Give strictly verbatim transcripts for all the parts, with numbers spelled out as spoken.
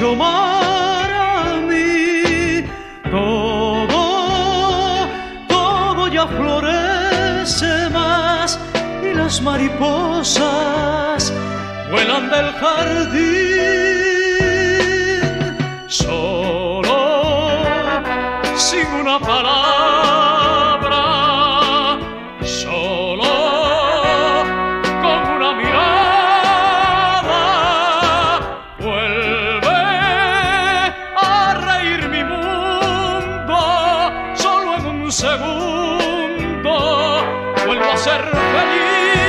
hecho para mí. Todo, todo ya florece más y las mariposas vuelan del jardín. Solo, sin una palabra, solo con una mirada, vuelve a reír mi mundo. Solo en un segundo vuelvo a ser feliz.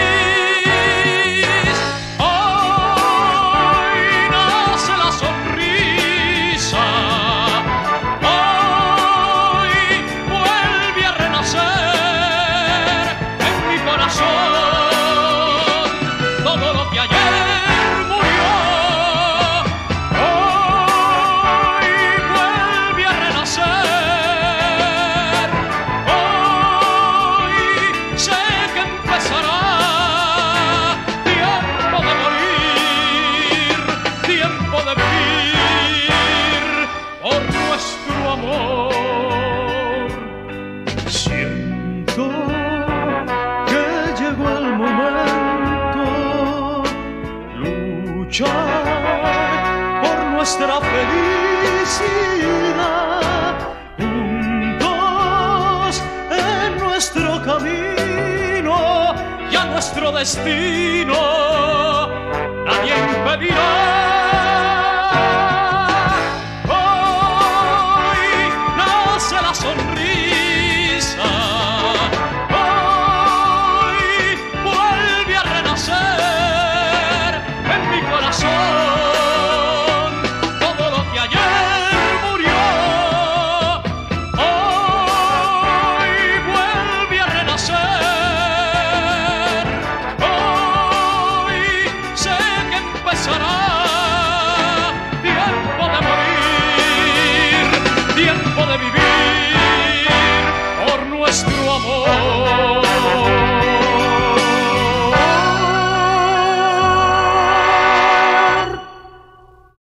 Siento que llegó el momento, luchar por nuestra felicidad, juntos en nuestro camino y a nuestro destino nadie impedirá.